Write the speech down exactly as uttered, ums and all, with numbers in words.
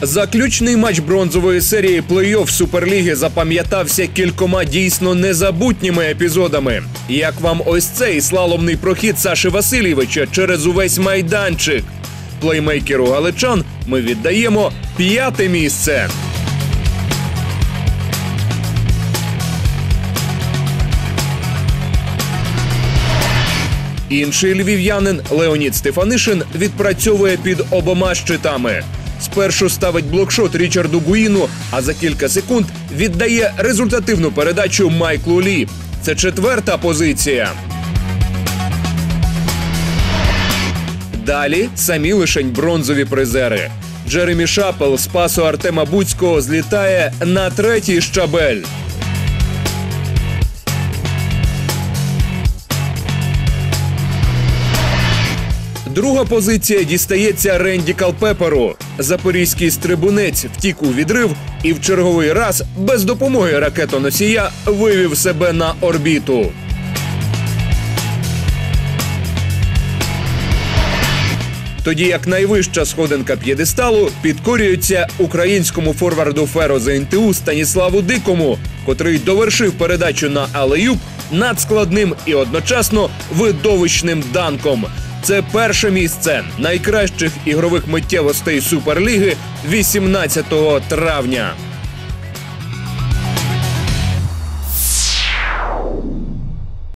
Заключний матч бронзової серії плей-офф Суперліги запам'ятався кількома дійсно незабутніми епізодами. Як вам ось цей слаломний прохід Саші Васильєвича через увесь майданчик? Плеймейкеру галичан ми віддаємо п'яте місце. Інший львів'янин Леонід Стефанишин відпрацьовує під обома щитами. Спершу ставить блокшот Річарду Гуїну, а за кілька секунд віддає результативну передачу Майклу Лі. Це четверта позиція. Далі самі лишень бронзові призери. Джеремі Шапел з пасу Артема Буцького злітає на третій щабель. Друга позиція дістається Ренді Калпеперу. Запорізький стрибунець втік у відрив і в черговий раз без допомоги ракетоносія вивів себе на орбіту. Тоді як найвища сходинка п'єдесталу підкорюється українському форварду Феро ЗНТУ Станіславу Дикому, котрий довершив передачу на алеюб надскладним і одночасно видовищним данком. Це перше місце найкращих ігрових миттєвостей Суперліги вісімнадцятого травня.